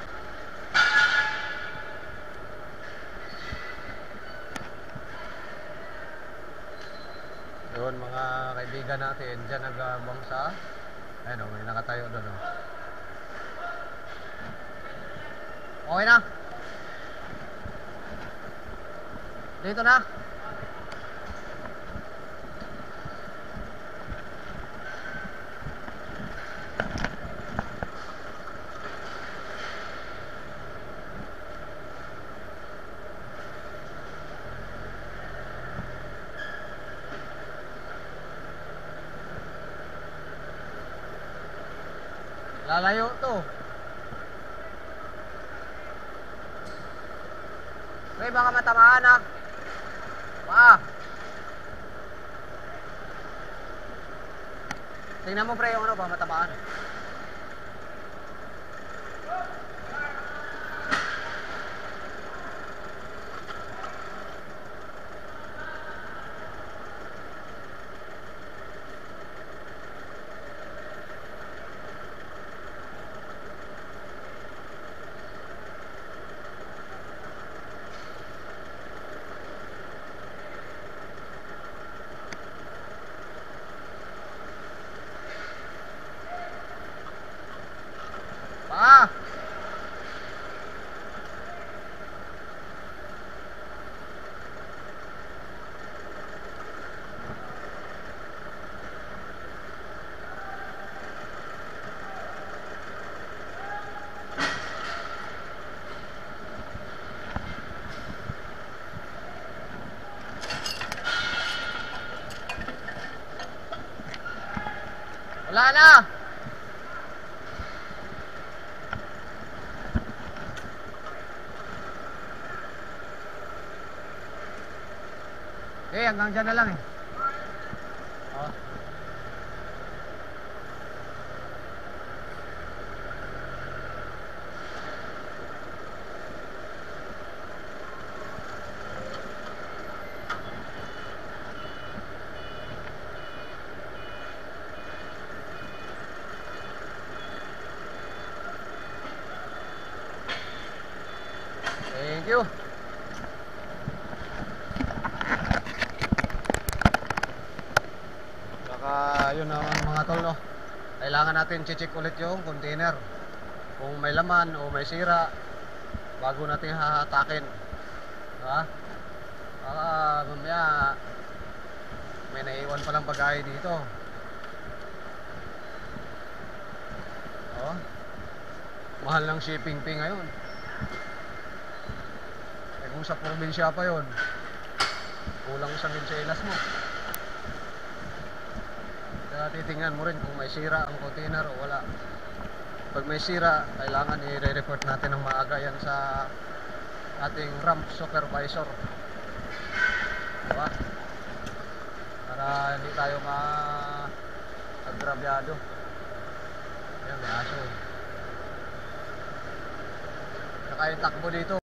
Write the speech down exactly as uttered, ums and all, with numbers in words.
Yun mga kaibigan natin, dyan nagabang sa, ayun o, may nakatayo doon o. Okay na? Dito na? Lalayo to. Pre, baka matamaan ah. Pa. Tingnan mo pre yung ano, baka matamaan. Pa. Wala na. Eh, hanggang dyan na lang eh. Oh. Thank you. Saka yun naman mga tol no. Kailangan natin check ulit yung container. Kung may laman o may sira bago natin hahatakin. Diba? Baka mamaya may naiwan palang bagay dito. Oh. Mahal ng shipping fee ngayon. Eh kung sa probinsya pa yun, kulang sa minselas mo. Kaya titingnan mo rin kung may sira ang container o wala. Pag may sira, kailangan i-report natin ng maaga yan sa ating ramp supervisor. Diba? Para hindi tayo ma-agrabyado. Yan, may aso. Saka yung takbo dito.